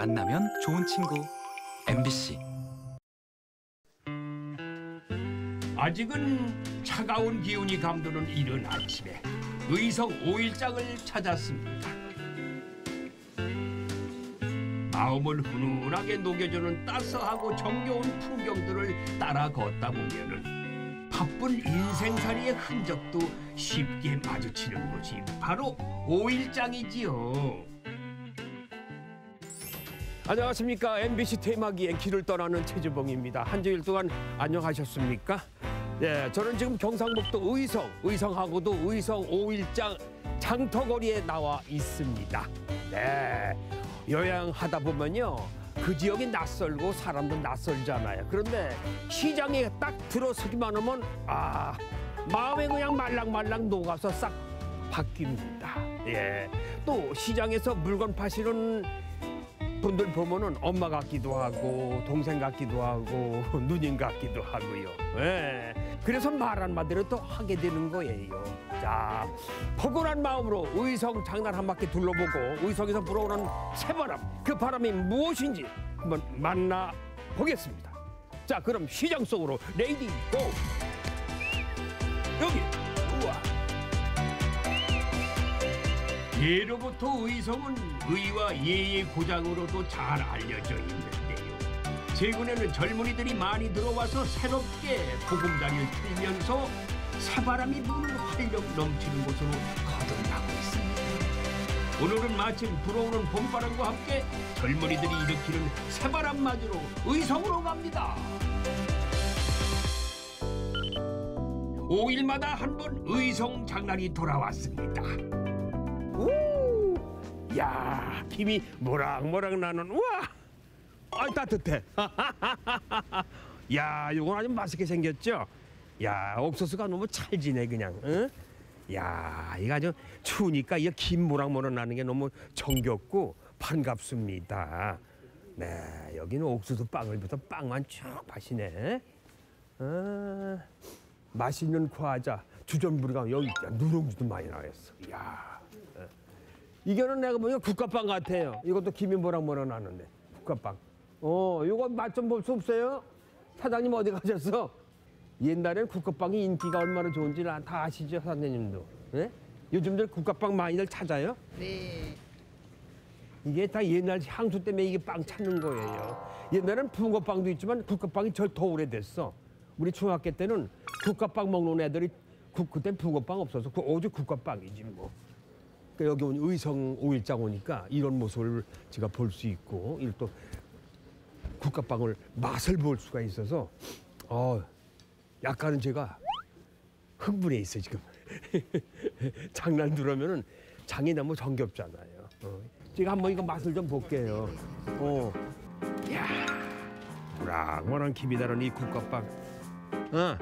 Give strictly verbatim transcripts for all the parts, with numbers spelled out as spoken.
만나면 좋은 친구 엠비씨. 아직은 차가운 기운이 감도는 이른 아침에 의성 오일장을 찾았습니다. 마음을 훈훈하게 녹여주는 따스하고 정겨운 풍경들을 따라 걷다 보면은 바쁜 인생살이의 흔적도 쉽게 마주치는 곳이 바로 오일장이지요. 안녕하십니까. 엠비씨 테마기행 길을 떠나는 최주봉입니다. 한 주일 동안 안녕하셨습니까? 네, 저는 지금 경상북도 의성, 의성하고도 의성 오일장 장터거리에 나와 있습니다. 네, 여행하다 보면요, 그 지역이 낯설고 사람도 낯설잖아요. 그런데 시장에 딱 들어서기만 하면 아, 마음에 그냥 말랑말랑 녹아서 싹 바뀝니다. 예, 또 시장에서 물건 파시는 분들 보면은 엄마 같기도 하고 동생 같기도 하고 누님 같기도 하고요. 예. 그래서 말 한마디로 또 하게 되는 거예요. 자, 포근한 마음으로 의성 장난 한 바퀴 둘러보고 의성에서 불어오는 새바람, 그 바람이 무엇인지 한번 만나보겠습니다. 자, 그럼 시장 속으로 레이디 고! 여기! 우와! 예로부터 의성은 의와 예의 고장으로도 잘 알려져 있는데요. 최근에는 젊은이들이 많이 들어와서 새롭게 보금자리를 틀면서 새바람이 부는 활력 넘치는 곳으로 거듭나고 있습니다. 오늘은 마침 불어오는 봄바람과 함께 젊은이들이 일으키는 새바람 맞으러 의성으로 갑니다. 오 일마다 한 번 의성 장날이 돌아왔습니다. 우! 야, 김이 모락모락 나는. 우와! 아, 따뜻해. 야, 이건 아주 맛있게 생겼죠? 야, 옥수수가 너무 찰지네 그냥. 응? 야, 이거 아주 추우니까 이 김 모락모락 나는 게 너무 정겹고 반갑습니다. 네, 여기는 옥수수 빵을부터 빵만 쭉 파시네. 아, 맛있는 과자, 주전부리가 여기 있다. 누룽지도 많이 나왔어. 야, 이거는 내가 보니까 국화빵 같아요. 이것도 김이 모락모락 나는데 국화빵. 어, 이거 맛 좀 볼 수 없어요? 사장님 어디 가셨어? 옛날엔 국화빵이 인기가 얼마나 좋은지 다 아시죠, 사장님도? 네? 요즘들 국화빵 많이들 찾아요? 네. 이게 다 옛날 향수 때문에 이게 빵 찾는 거예요. 옛날엔 붕어빵도 있지만 국화빵이 절 더 오래됐어. 우리 중학교 때는 국화빵 먹는 애들이 국, 그때 붕어빵 없어서 그 오직 국화빵이지 뭐. 그러니까 여기 의성 오일장 오니까 이런 모습을 제가 볼 수 있고, 또 국화빵을 맛을 볼 수가 있어서 어, 약간은 제가 흥분해 있어요 지금. 장난 들으면은 장이 너무 정겹잖아요. 어. 제가 한번 이거 맛을 좀 볼게요. 어, 야, 모락모락 김이 다른 이 국화빵. 어.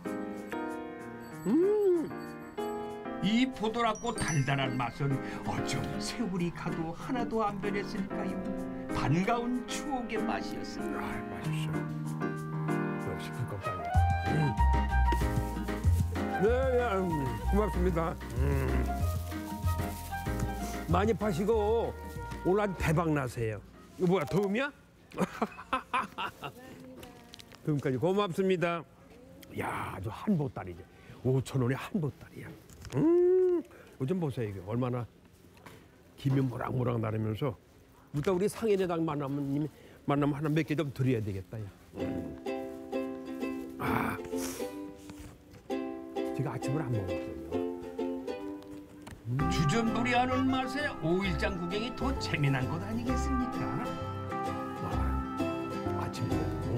음. 이 포도랗고 달달한 맛은 어쩜 세월이 가도 하나도 안 변했을까요? 반가운 추억의 맛이었습니다. 아, 맛있어. 역시 국화빵이야. 음. 네, 네, 음, 고맙습니다. 음. 많이 파시고 오늘 아주 대박 나세요. 이거 뭐야, 도움이야? 도움까지 고맙습니다. 야, 아주 한 보따리죠. 오천 원에 한 보따리야. 음, 요즘 보세요 이게 얼마나 김이 모락모락 나르면서. 이따 우리 상인회장 만나면 만나면 하나 몇 개 좀 드려야 되겠다. 야. 음. 아, 제가 아침을 안 먹었어요. 주전부리하는 맛에 오일장 구경이 더 재미난 것 아니겠습니까? 아, 아침에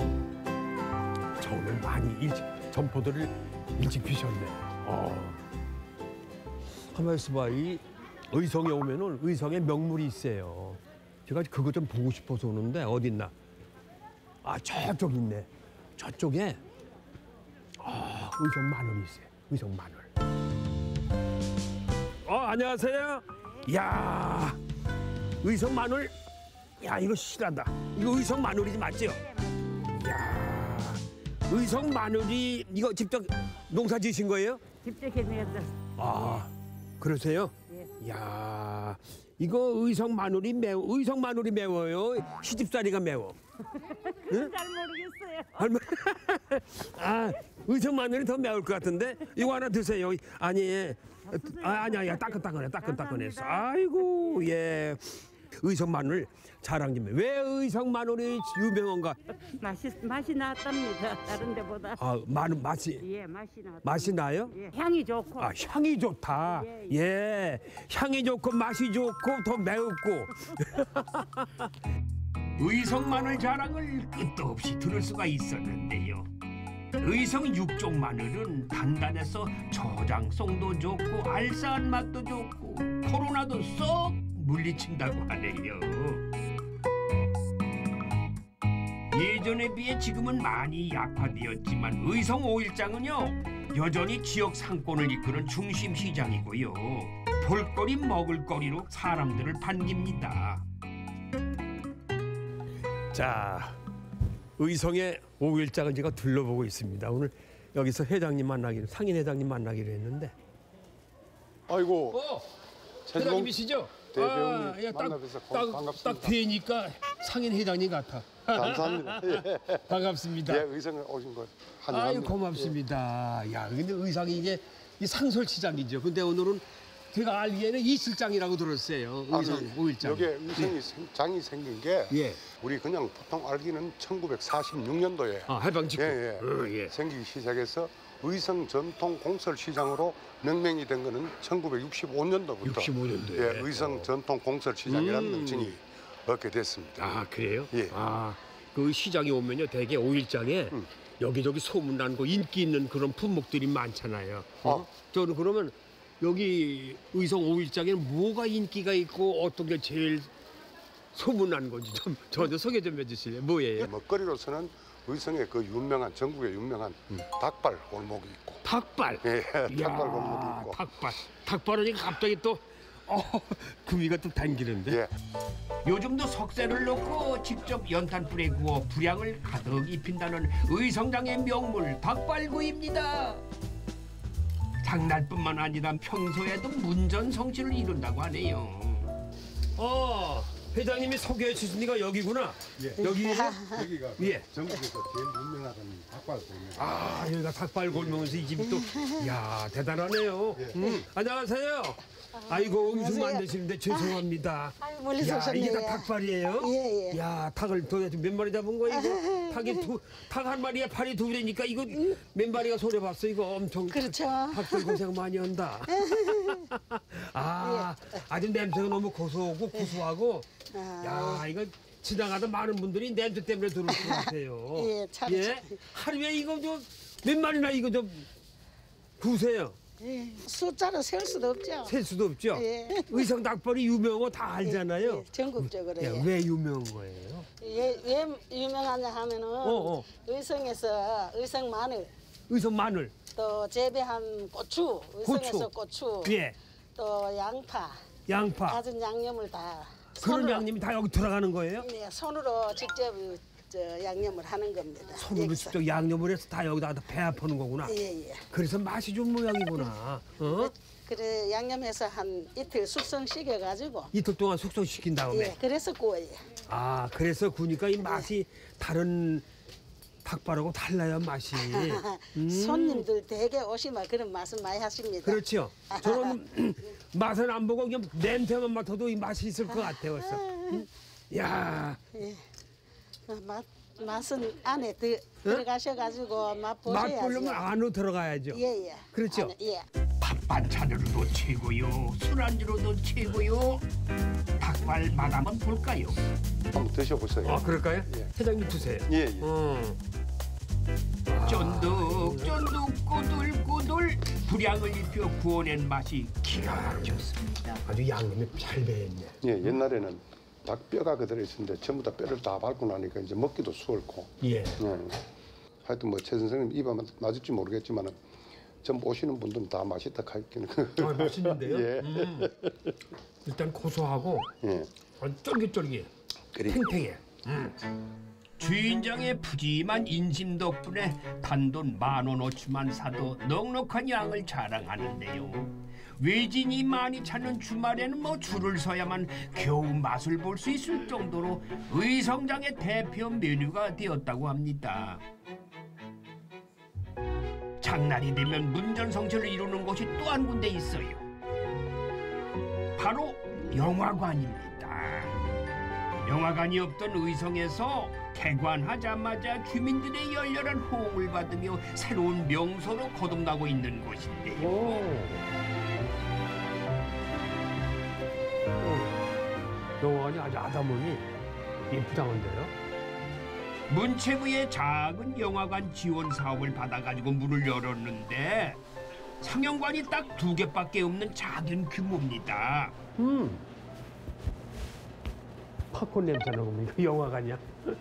저는 많이 일찍 점포들을 일찍 피셨네. 어. 가만히 있어봐. 이 의성에 오면은 의성에 명물이 있어요. 제가 그거 좀 보고 싶어서 오는데 어딨나? 아, 저쪽 있네. 저쪽에 아, 의성 마늘이 있어요. 의성 마늘. 어, 안녕하세요. 야, 의성 마늘. 야, 이거 실하다. 이거 의성 마늘이지 맞죠? 야, 의성 마늘이 이거 직접 농사 지으신 거예요? 직접 개명했어. 아, 그러세요? 예. 야, 이거 의성 마늘이 매워. 의성 마늘이 매워요. 시집살이가 매워. 잘 모르겠어요. 할머 아, 의성 마늘이 더 매울 것 같은데 이거 하나 드세요. 아니, 아, 아니 아니야 따끈따끈해 따끈따끈해서. 아이고 예. 의성 마늘 자랑 좀 해. 왜 의성 마늘이 유명한가? 맛이 맛이 났답니다. 다른 데보다. 아, 마늘 맛이 예, 맛이 났. 맛이 나요? 예, 향이 좋고. 아, 향이 좋다. 예, 예, 향이 좋고 맛이 좋고 더 매웠고. 의성 마늘 자랑을 끝도 없이 들을 수가 있었는데요. 의성 육종 마늘은 단단해서 저장성도 좋고 알싸한 맛도 좋고 코로나도 쏙 물리친다고 하네요. 예전에 비해 지금은 많이 약화되었지만 의성 오일장은요 여전히 지역 상권을 이끄는 중심 시장이고요. 볼거리 먹을거리로 사람들을 반깁니다. 자, 의성의 오일장을 제가 둘러보고 있습니다. 오늘 여기서 회장님 만나기로, 상인 회장님 만나기로 했는데. 아이고, 어, 최지봉 회장님이시죠? 대배우님 아, 예, 딱, 만나뵈서 고- 딱, 반갑습니다. 딱 뵈니까 상인 회장님 같아. 감사합니다. 예, 반갑습니다. 예, 의성에 오신 거 아유, 환영합니다. 고맙습니다. 야, 근데 의상이 이게 이 상설시장이죠. 근데 오늘은 제가 알기에는 이실장이라고 들었어요. 아, 의성 그, 오일장. 여기 의성이 생- 장이 생긴 게 예. 우리 그냥 보통 알기는 천구백사십육 년도에 아, 해방 직후. 예, 예. 어, 예. 생기기 시작해서 의성 전통 공설 시장으로 명명이 된 거는 천구백육십오 년도부터 육십오 년도에. 예, 의성 전통 공설 시장이라는 음. 명칭이 얻게 됐습니다. 아, 그래요? 예. 아, 그 시장에 오면요, 대개 오일장에 음. 여기저기 소문난 거 인기 있는 그런 품목들이 많잖아요. 어? 어. 저는 그러면 여기 의성 오일장에는 뭐가 인기가 있고 어떤 게 제일 소문난 건지 좀 저한테 소개 좀 해주실래요? 뭐예요? 먹거리로서는 의성의 그 유명한 전국의 유명한 닭발 골목이 있고 닭발. 예, 이야, 닭발 골목이 있고 닭발. 닭발은 갑자기 또 어, 금이가 또 당기는데. 예. 요즘도 석쇠를 넣고 직접 연탄불에 구워 불향을 가득 입힌다는 의성장의 명물 닭발구이입니다. 장날뿐만 아니라 평소에도 문전성시를 이룬다고 하네요. 어, 회장님이 소개해 주시니까 여기구나. 여기. 여기가 예. 전국에서 제일 유명한 닭발 골목. 아, 여기가 닭발 골목에서 이 집이 또, 야 대단하네요. 음. 안녕하세요. 아이고, 음식 만드시는데 죄송합니다. 아유, 멀리서 야, 오셨네요. 이게 다 닭발이에요? 예, 예. 야, 닭을 도대체 몇 마리 잡은 거야, 이거? 닭이 두, 닭 한 마리에 팔이 두 개니까 이거 몇 마리가 손해 봤어, 이거 엄청. 그렇죠. 닭들 고생 많이 한다. 아, 아주 냄새가 너무 고소하고 구수하고. 야, 이거 지나가다 많은 분들이 냄새 때문에 들어올 것 같아요. 예, 참, 참. 하루에 이거 좀 몇 마리나 이거 좀 구세요. 예, 숫자로 셀 수도 없죠. 셀 수도 없죠. 예. 의성 닭발이 유명한 거 다 알잖아요. 예, 전국적으로. 야, 예. 왜 유명한 거예요? 예, 왜 유명하냐 하면은 어, 어. 의성에서 의성 마늘, 의성 마늘, 또 재배한 고추, 의성에서 고추, 예, 또 양파, 양파. 갖은 양념을 다 그런 손으로, 양념이 다 여기 들어가는 거예요? 예, 손으로 직접 저 양념을 하는 겁니다. 손으로 여기서. 직접 양념을 해서 다 여기다 배합하는 거구나. 예, 예. 그래서 맛이 좋은 모양이구나. 어? 그래 양념해서 한 이틀 숙성시켜 가지고 이틀 동안 숙성시킨 다음에. 예, 그래서 구워요. 아, 그래서 구니까 이 맛이 다른 닭발하고 달라요, 맛이. 음. 손님들 되게 오시면 그런 말씀 많이 하십니다. 그렇죠. 저는 맛은 안 보고 그냥 냄새만 맡아도 이 맛이 있을 것 같아요. 벌써. 음? 야, 예. 어, 맛 맛은 안에 드, 들어가셔가지고 맛 보셔야죠. 맛 보려면 안으로 들어가야죠. 예예. 그렇죠. 안에, 예. 밥 반찬으로도 최고요. 술안주로도 최고요. 닭발 맛 한번 볼까요? 한번 드셔보세요. 아, 그럴까요? 예. 회장님 드세요. 예, 예. 어. 쫀득쫀득 꼬들꼬들 불향을 입혀 구워낸 맛이 기가 막혔습니다. 아주 양념이 잘 배했네. 예, 옛날에는 닭뼈가 그대로 있었는데 전부 다 뼈를 다 밟고 나니까 이제 먹기도 수월고. 예. 예. 하여튼 뭐 최 선생님 입에 맞을지 모르겠지만 전 오시는 분들은 다 맛있다 하기는. 아, 맛있는데요? 예. 음. 일단 고소하고 예. 아주 쫄깃쫄깃, 그래. 탱탱해. 주인장의 푸짐한 인심 덕분에 단돈 만 원어치만 사도 넉넉한 양을 자랑하는데요. 외진이 많이 찾는 주말에는 뭐 줄을 서야만 겨우 맛을 볼 수 있을 정도로 의성장의 대표 메뉴가 되었다고 합니다. 장날이 되면 문전성시를 이루는 곳이 또 한 군데 있어요. 바로 영화관입니다. 영화관이 없던 의성에서 개관하자마자 주민들의 열렬한 호응을 받으며 새로운 명소로 거듭나고 있는 곳인데요. 영화관이 아주 아담하니 예쁘다는데요. 문체부의 작은 영화관 지원 사업을 받아가지고 문을 열었는데 상영관이 딱 두 개밖에 없는 작은 규모입니다. 음. 팝콘 냄새 나고 이거 영화관이야.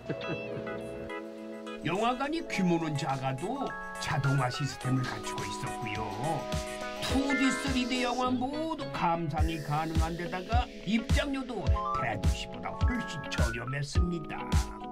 영화관이 규모는 작아도 자동화 시스템을 갖추고 있었고요. 투디, 쓰리디 영화 모두 감상이 가능한 데다가 입장료도 대도시보다 훨씬 저렴했습니다.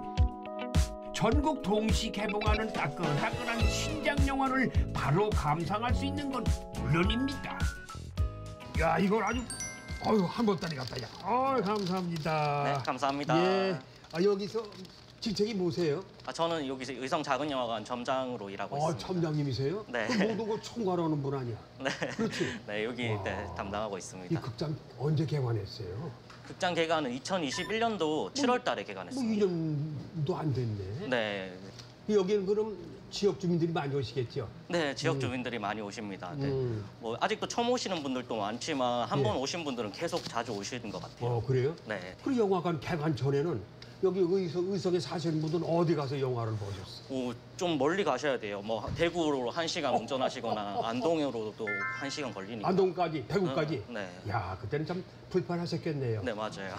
전국 동시 개봉하는 따끈따끈한 신작 영화를 바로 감상할 수 있는 건 물론입니다. 야, 이걸 아주 어휴 한 보따리 같다. 야, 어, 감사합니다. 네, 감사합니다. 예. 아, 여기서 직책이 뭐세요? 아, 저는 여기 의성 작은 영화관 점장으로 일하고 어, 있습니다. 점장님이세요? 네. 그 모든 걸 총괄하는 분 아니야? 네. 그렇지? 네, 여기 와. 네, 담당하고 이 있습니다. 극장 언제 개관했어요? 극장 개관은 이천이십일 년도 칠월 달에 뭐 개관했습니다. 일 년도 안 됐네. 네. 여기는 그럼 지역 주민들이 많이 오시겠죠? 네, 지역 주민들이 많이 오십니다. 네. 음. 뭐 아직도 처음 오시는 분들도 많지만 한 예. 번 오신 분들은 계속 자주 오시는 것 같아요. 어, 그래요? 네. 그리고 영화관 개관 전에는 여기 의성, 의성에 사시는 분들은 어디 가서 영화를 보셨어요? 오, 좀 멀리 가셔야 돼요. 뭐 대구로 한 시간 운전하시거나 안동으로도 한 시간 걸리니까. 안동까지, 대구까지? 어, 네. 야, 그때는 참 불편하셨겠네요. 네, 맞아요.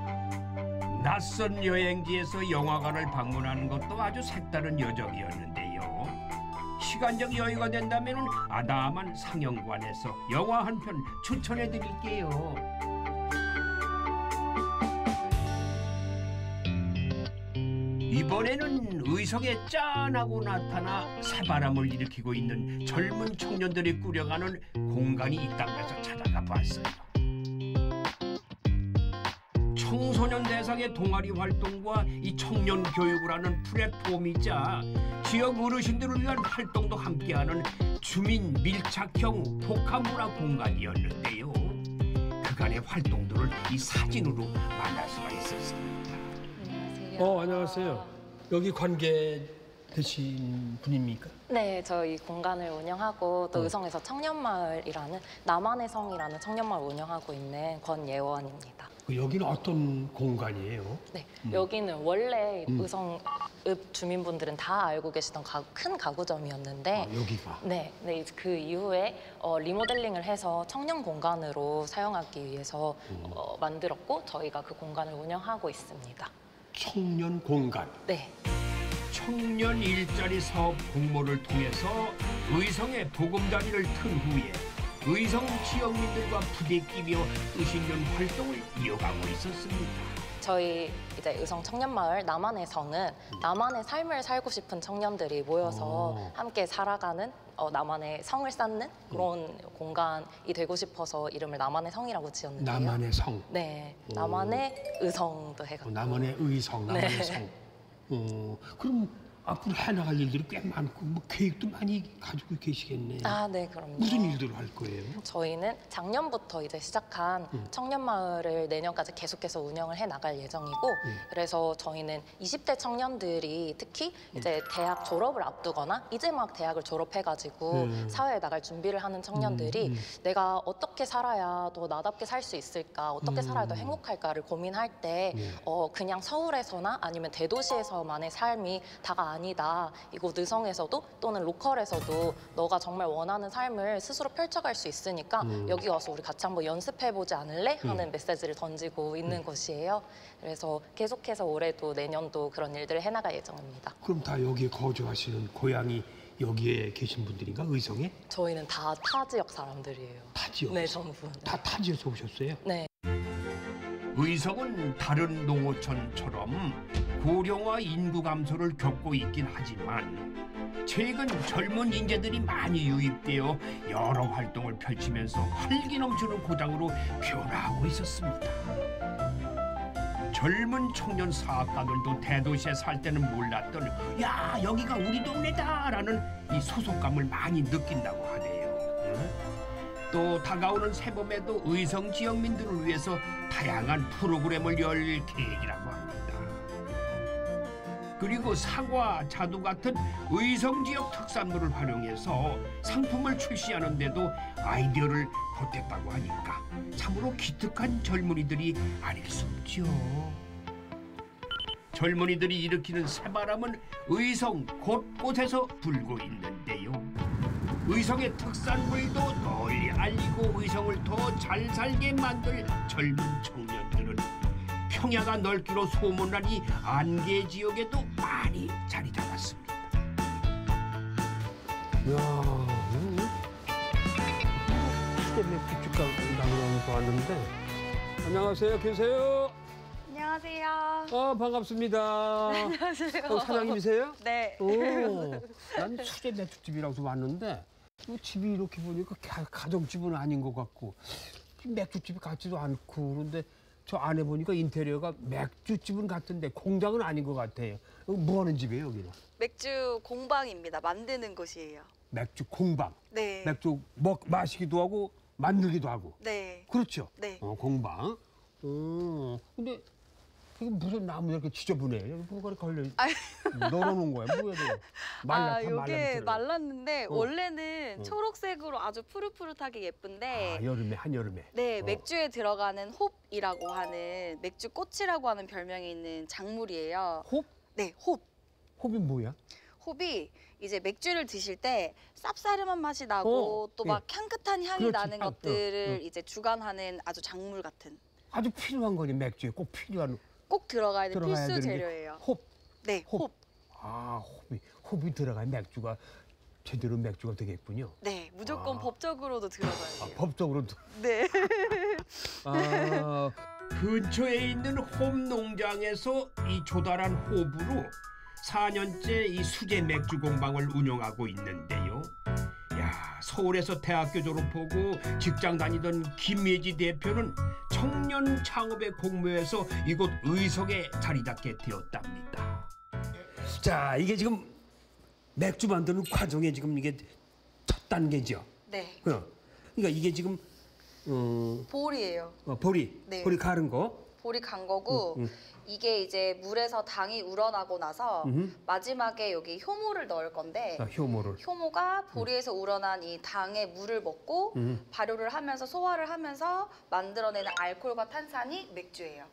낯선 여행지에서 영화관을 방문하는 것도 아주 색다른 여정이었는데요. 시간적 여유가 된다면 아담한 상영관에서 영화 한 편 추천해 드릴게요. 이번에는 의성에 짠하고 나타나 새바람을 일으키고 있는 젊은 청년들이 꾸려가는 공간이 있다고 해서 찾아가 봤어요. 청소년 대상의 동아리 활동과 이 청년 교육을 하는 플랫폼이자 지역 어르신들을 위한 활동도 함께하는 주민 밀착형 복합문화 공간이었는데요. 그간의 활동들을 이 사진으로 만날 수가 있었습니다. 안녕하세요. 어, 안녕하세요. 여기 관계 되신 분입니까? 네, 저희 공간을 운영하고 또 어. 의성에서 청년마을이라는 나만의 성이라는 청년마을 운영하고 있는 권예원입니다. 그 여기는 어떤 공간이에요? 네, 여기는 원래 음. 의성 읍 주민분들은 다 알고 계시던 가, 큰 가구점이었는데 아, 여기가. 네, 네, 이제 그 이후에 어, 리모델링을 해서 청년 공간으로 사용하기 위해서 어, 만들었고 저희가 그 공간을 운영하고 있습니다. 청년 공간. 네. 청년 일자리 사업 공모를 통해서 의성의 보금자리를 튼 후에 의성 지역민들과 부대끼며 뜻 있는 활동을 이어가고 있었습니다. 저희 이제 의성 청년마을 나만의 성은 나만의 삶을 살고 싶은 청년들이 모여서 어. 함께 살아가는 어, 나만의 성을 쌓는 그런 공간이 되고 싶어서 이름을 나만의 성이라고 지었는데요. 나만의 성. 네, 오. 나만의 의성도 해가지고. 어, 나만의 의성, 나만의 네. 성. 어, 그럼 앞으로 해나갈 일들이 꽤 많고 뭐 계획도 많이 가지고 계시겠네. 아, 네, 그럼요. 무슨 일들을 할 거예요? 저희는 작년부터 이제 시작한 음. 청년마을을 내년까지 계속해서 운영을 해 나갈 예정이고 예. 그래서 저희는 이십 대 청년들이 특히 이제 대학 졸업을 앞두거나 이제 막 대학을 졸업해가지고 음. 사회에 나갈 준비를 하는 청년들이 음, 음. 내가 어떻게 살아야 더 나답게 살 수 있을까, 어떻게 음. 살아야 더 행복할까를 고민할 때 예. 어, 그냥 서울에서나 아니면 대도시에서만의 삶이 다가 아니다. 이곳 의성에서도 또는 로컬에서도 너가 정말 원하는 삶을 스스로 펼쳐갈 수 있으니까 음. 여기 와서 우리 같이 한번 연습해보지 않을래? 하는 음. 메시지를 던지고 있는 곳이에요. 그래서 계속해서 올해도 내년도 그런 일들을 해나갈 예정입니다. 그럼 다 여기에 거주하시는 고향이 여기에 계신 분들인가? 의성에? 저희는 다 타 지역 사람들이에요. 타 지역? 네, 전부. 다 타지에서 오셨어요? 네. 의성은 다른 농어촌처럼 고령화 인구 감소를 겪고 있긴 하지만 최근 젊은 인재들이 많이 유입되어 여러 활동을 펼치면서 활기 넘치는 고장으로 변화하고 있었습니다. 젊은 청년 사업가들도 대도시에 살 때는 몰랐던 야 여기가 우리 동네다라는 이 소속감을 많이 느낀다고 하네요. 또 다가오는 새봄에도 의성 지역민들을 위해서 다양한 프로그램을 열 계획이라고 합니다. 그리고 사과, 자두 같은 의성 지역 특산물을 활용해서 상품을 출시하는 데도 아이디어를 보탰다고 하니까 참으로 기특한 젊은이들이 아닐 수 없죠. 젊은이들이 일으키는 새바람은 의성 곳곳에서 불고 있는데요. 의성의 특산물도 널리 알리고 의성을 더 잘 살게 만들 젊은 청년들은 평야가 넓기로 소문난 이 안개 지역에도 많이 자리 잡았습니다. 이야, 수제 맥주집 나오는 거 왔는데. 안녕하세요, 계세요? 안녕하세요. 어, 반갑습니다. 안녕하세요. 어, 사장님이세요? 네. 오, 난 수제 맥주집이라고 왔는데 이 집이 이렇게 보니까 가, 가정집은 아닌 것 같고 맥주집이 같지도 않고 그런데 저 안에 보니까 인테리어가 맥주집은 같은데 공장은 아닌 것 같아요. 뭐 하는 집이에요, 여기는? 맥주 공방입니다. 만드는 곳이에요. 맥주 공방. 네. 맥주 먹 마시기도 하고 만들기도 하고. 네. 그렇죠. 네. 어, 공방. 음. 근데 이게 무슨 나무 이렇게 지저분해. 여기 뭐가 걸려 널어놓은 거야. 뭐야 이거? 말라, 아, 다 요게 말랐잖아요. 말랐는데 어. 원래는 어. 초록색으로 아주 푸릇푸릇하게 예쁜데 아, 여름에 한여름에. 네, 어. 맥주에 들어가는 홉이라고 하는 맥주 꽃이라고 하는 별명이 있는 작물이에요. 홉? 네, 홉. 홉이 뭐야? 홉이 이제 맥주를 드실 때 쌉싸름한 맛이 나고 어, 또 막 예. 향긋한 향이 그렇지, 나는 향, 어, 것들을 어. 이제 주관하는 아주 작물 같은 아주 필요한 거니 맥주에 꼭 필요한 꼭 들어가야 되는 들어가야 필수 되는 게 재료예요. 홉. 네, 홉. 홉. 아, 홉이 홉이 들어가야 맥주가 제대로 맥주가 되겠군요. 네, 무조건 아. 법적으로도 들어가야 아, 돼요. 법적으로도. 네. 아, 근처에 있는 홉 농장에서 이 조달한 홉으로 사 년째 이 수제 맥주 공방을 운영하고 있는데요. 야, 서울에서 대학교 졸업하고 직장 다니던 김예지 대표는 청년 창업의 공모에서 이곳 의성에 자리 잡게 되었답니다. 자, 이게 지금 맥주 만드는 과정에 지금 이게 첫 단계죠. 네. 그럼 그러니까 이게 지금 어, 볼이에요. 어, 보리, 네. 보리 가른 거. 볼이 간 거고 음, 음. 이게 이제 물에서 당이 우러나고 나서 음흠. 마지막에 여기 효모를 넣을 건데 아, 효모를. 효모가 보리에서 우러난 이 당의 물을 먹고 음. 발효를 하면서 소화를 하면서 만들어내는 알코올과 탄산이 맥주예요.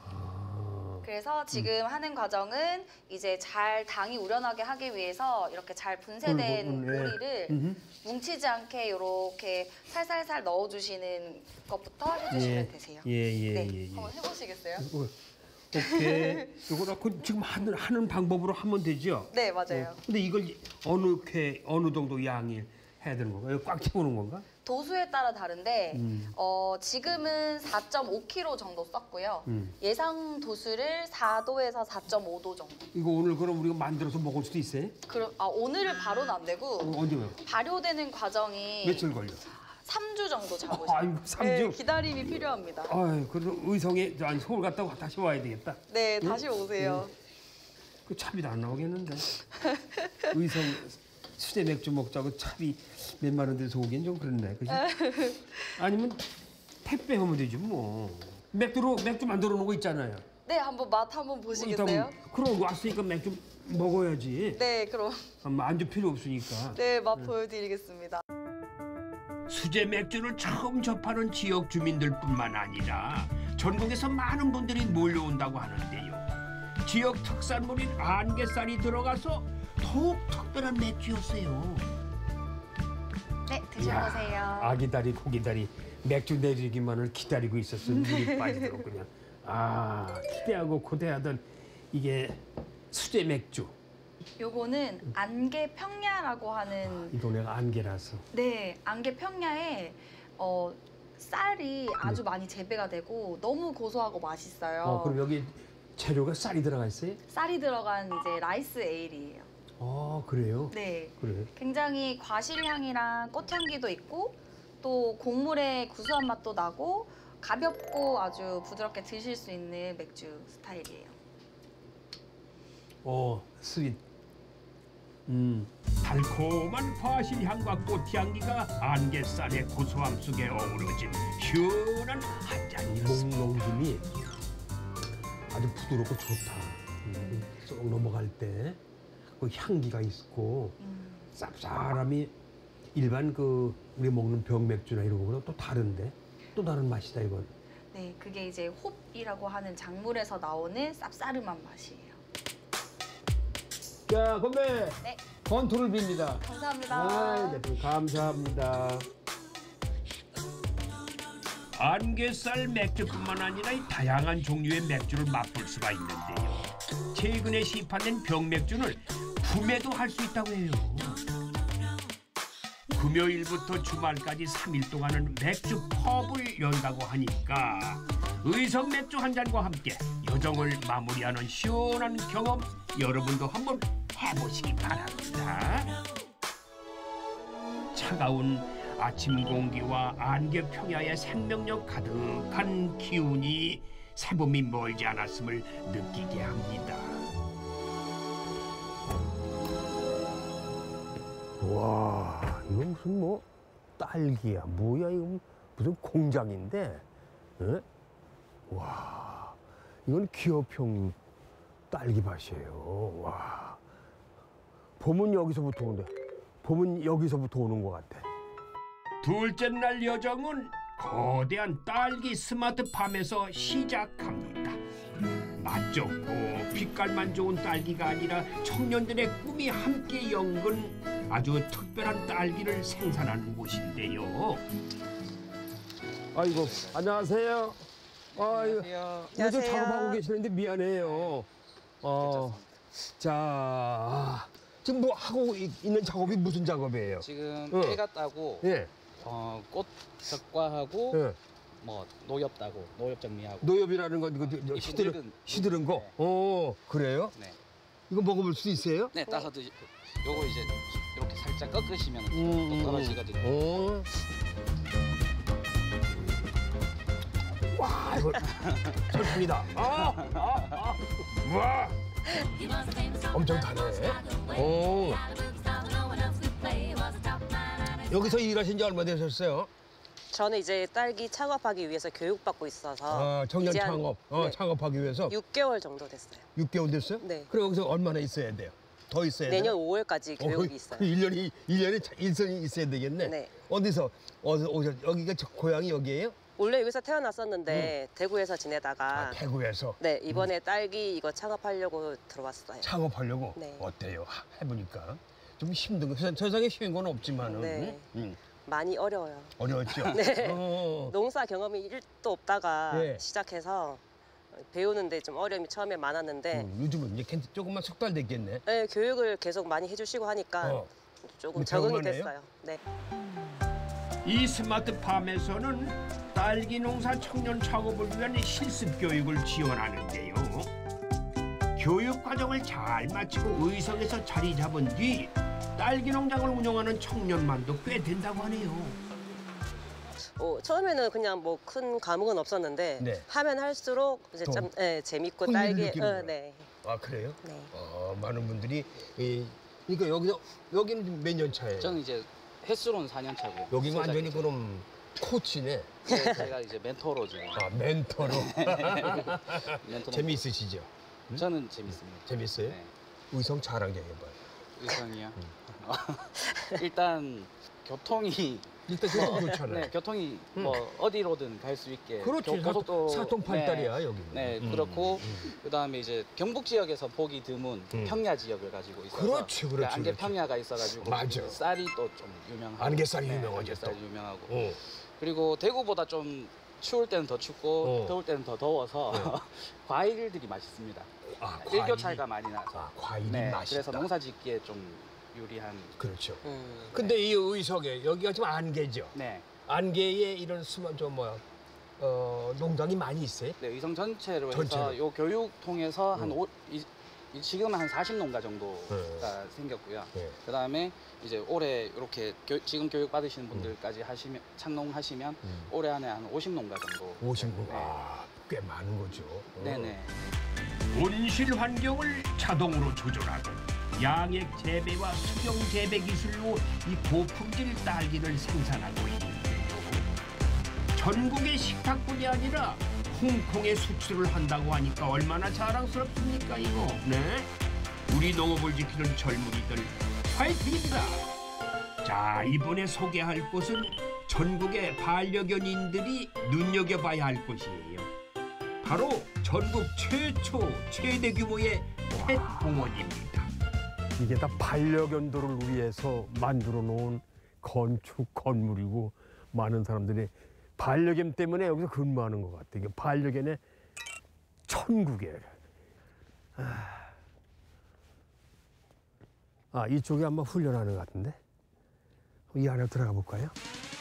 아, 그래서 지금 하는 과정은 이제 잘 당이 우러나게 하기 위해서 이렇게 잘 분쇄된 음, 음, 네. 보리를 음흠. 뭉치지 않게 이렇게 살살살 넣어주시는 것부터 해주시면 되세요. 예, 예, 네, 예, 예. 한번 해보시겠어요? 어, 오케이. 이거 그 지금 하는 하는 방법으로 하면 되죠. 네, 맞아요. 근데 이걸 어느 회 어느 정도 양이 해야 되는 건가? 이거 꽉 채우는 건가? 도수에 따라 다른데 음. 어, 지금은 사 점 오 킬로그램 정도 썼고요. 음. 예상 도수를 사 도에서 사 점 오 도 정도. 이거 오늘 그럼 우리가 만들어서 먹을 수도 있어요? 그럼 아, 오늘은 바로는 안 되고 어, 언제 요 발효되는 과정이 며칠 걸려? 삼 주 정도 아, 잡으셔요. 아이고, 삼 주? 네, 기다림이 필요합니다. 아이, 그래도 의성에 아니 서울 갔다가 다시 와야 되겠다. 네, 다시 오세요. 그 차비도 안 나오겠는데. 의성 수제 맥주 먹자고 차비 몇만 원 들여서 오기엔 좀 그렇네, 그지? 아니면 택배 하면 되지 뭐. 맥주로 맥주 만들어 놓은 거 있잖아요. 네, 한번 맛 한번 보시겠어요? 그렇다면 그럼 왔으니까 맥주 먹어야지. 네, 그럼 아, 안주 필요 없으니까. 네, 맛 보여드리겠습니다. 수제 맥주를 처음 접하는 지역 주민들뿐만 아니라 전국에서 많은 분들이 몰려온다고 하는데요. 지역 특산물인 안개살이 들어가서 더욱 특별한 맥주였어요. 네, 드셔보세요. 아기다리 고기다리 맥주 내리기만을 기다리고 있었어. 눈이 빠지도록 그냥. 아, 기대하고 고대하던 이게 수제 맥주. 요거는 안개 평야라고 하는 이 동네가 안개라서. 네, 안개 평야에 어, 쌀이 아주 많이 재배가 되고 너무 고소하고 맛있어요. 어, 그럼 여기 재료가 쌀이 들어가 있어요? 쌀이 들어간 이제 라이스 에일이에요. 아, 그래요? 네. 그래. 굉장히 과실향이랑 꽃향기도 있고 또 곡물의 구수한 맛도 나고 가볍고 아주 부드럽게 드실 수 있는 맥주 스타일이에요. 어, 스윗. 음. 달콤한 과실향과 꽃향기가 안갯살의 고소함 속에 어우러진 시원한 한 잔이었습니다. 목 넘김이 아주 부드럽고 좋다. 음, 쏙 넘어갈 때 그 향기가 있고 음. 쌉싸름이 일반 그 우리 먹는 병맥주나 이런 거보다 또 다른데 또 다른 맛이다 이건. 네, 그게 이제 홉이라고 하는 작물에서 나오는 쌉싸름한 맛이에요. 자, 건배. 네. 건투를 빕니다. 감사합니다. 아, 대표님 감사합니다. 안갯살 맥주뿐만 아니라 이 다양한 종류의 맥주를 맛볼 수가 있는데요. 최근에 시판된 병맥주를 구매도 할 수 있다고 해요. 금요일부터 주말까지 삼 일 동안은 맥주 펍을 연다고 하니까 의성 맥주 한 잔과 함께 여정을 마무리하는 시원한 경험 여러분도 한번 해보시기 바랍니다. 차가운 아침 공기와 안개 평야의 생명력 가득한 기운이 새봄이 멀지 않았음을 느끼게 합니다. 와, 이거 무슨 뭐 딸기야, 뭐야 이거 무슨 공장인데? 에? 와, 이건 기업형 딸기 밭이에요. 와, 봄은 여기서부터 오는데, 봄은 여기서부터 오는 것 같아. 둘째 날 여정은 거대한 딸기 스마트팜에서 시작합니다. 맛 좋고 빛깔만 좋은 딸기가 아니라 청년들의 꿈이 함께 연근 아주 특별한 딸기를 생산하는 곳인데요. 아이고, 안녕하세요. 아이고, 안녕하세요. 이거 좀 작업하고 계시는데 미안해요. 어, 자, 지금 뭐 하고 있- 있는 작업이 무슨 작업이에요? 지금 어. 깨가 따고 예, 어, 꽃 적과하고 예. 뭐 노엽 따고 노엽 정리하고 노엽이라는 건 이거 저- 저 이 시드른, 시드른- 시드른 거? 네. 어, 그래요? 네. 이거 먹어볼 수 있어요? 네, 따서 드시. 요거 이제 이렇게 살짝 꺾으시면 음, 또 떨어지거든요. 어. 와, 이거 좋습니다. 아, 아, 아. 와, 엄청 다네. 오. 여기서 일하신 지 얼마 되셨어요? 저는 이제 딸기 창업하기 위해서 교육받고 있어서 아, 청년 이제 한- 창업, 어, 네, 창업하기 위해서 육 개월 정도 됐어요. 육 개월 됐어요? 네. 그럼 여기서 얼마나 있어야 돼요? 더 있어야 돼요? 내년 오월까지 교육이 있어요. 일 년이 일 년에 일선이 있어야 되겠네. 네. 어디서 어디서 오셨? 여기가 저 고향이 여기예요? 원래 여기서 태어났었는데 대구에서 지내다가 아, 대구에서 네 이번에 딸기 이거 창업하려고 들어왔어요. 창업하려고 네. 어때요? 하- 해보니까 좀 힘든 거. 세- 세상에 쉬운 건 없지만은 네. 음, 많이 어려워요. 어려웠죠. 네. 어, 농사 경험이 일도 없다가 네. 시작해서 배우는데 좀 어려움이 처음에 많았는데 음, 요즘은 이제 괜- 조금만 속달됐겠네. 네, 교육을 계속 많이 해주시고 하니까 어. 조금 뭐 적응이 배울만해요? 됐어요. 네. 이 스마트팜에서는 딸기 농사 청년 창업을 위한 실습 교육을 지원하는데요. 교육 과정을 잘 마치고 의성에서 자리 잡은 뒤 딸기 농장을 운영하는 청년만도 꽤 된다고 하네요. 어, 처음에는 그냥 뭐 큰 감흥은 없었는데 네. 하면 할수록 이제 더 좀 예, 재밌고 흥미를 딸기 느끼는 어, 거예요. 네. 아 그래요? 네. 어, 많은 분들이 이, 그러니까 여기서 여기는 몇 년 차예요? 저는 이제 횟수로는 사 년 차고. 여기는 완전히 세작이죠. 그럼 코치네. 네, 제가 이제 멘토로 지금. 아 멘토로. 멘토로. 재미있으시죠? 저는 재밌습니다. 재밌어요? 네. 의성 자랑 좀 해봐요. 의성이요. 음. 일단 교통이 일단 교통 좋잖아요. 네, 교통이 음. 뭐 어디로든 갈 수 있게. 그렇지. 교- 고속도로 사통팔달이야 네, 여기는. 네, 음, 그렇고 음. 그다음에 이제 경북 지역에서 보기 드문 음. 평야 지역을 가지고 있어서 그렇지, 그렇지, 안개 그렇지. 평야가 있어가지고 맞아. 쌀이 또 좀 유명하고 안개쌀이 네, 유명하죠, 안개쌀이 또. 유명하고 어. 그리고 대구보다 좀 추울 때는 더 춥고 어. 더울 때는 더 더워서 네. 과일들이 맛있습니다. 아, 과일이- 일교차가 많이 나서 아, 과일이 네, 맛있다. 그래서 농사짓기에 좀 유리한. 그렇죠. 음. 근데 이 의석에 여기가 지금 안개죠. 네, 안개에 이런 수만 좀 뭐야 어, 농장이 많이 있어요. 네 의성 전체로 전체로. 해서 요 교육 통해서 한 음. 오, 이, 지금은 한 사십 농가 정도가 네. 생겼고요. 네. 그다음에 이제 올해 이렇게 교, 지금 교육 받으시는 분들까지 하시면 창농하시면 음. 올해 안에 한 오십 농가 정도. 오십 분. 네. 아, 꽤 많은 거죠. 어. 네네. 온실 환경을 자동으로 조절하고 양액 재배와 수경 재배 기술로 이 고품질 딸기를 생산하고 있는데요. 전국의 식탁뿐이 아니라 홍콩에 수출을 한다고 하니까 얼마나 자랑스럽습니까 이거. 네, 우리 농업을 지키는 젊은이들 화이팅입니다. 자, 이번에 소개할 곳은 전국의 반려견인들이 눈여겨봐야 할 곳이에요. 바로 전국 최초 최대 규모의 펫 공원입니다. 이게 다 반려견들을 위해서 만들어 놓은 건축 건물이고 많은 사람들이 반려견 때문에 여기서 근무하는 것 같아요. 이게 반려견의 천국이에요. 아, 아, 이쪽에 아마 훈련하는 것 같은데 이 안에 들어가 볼까요?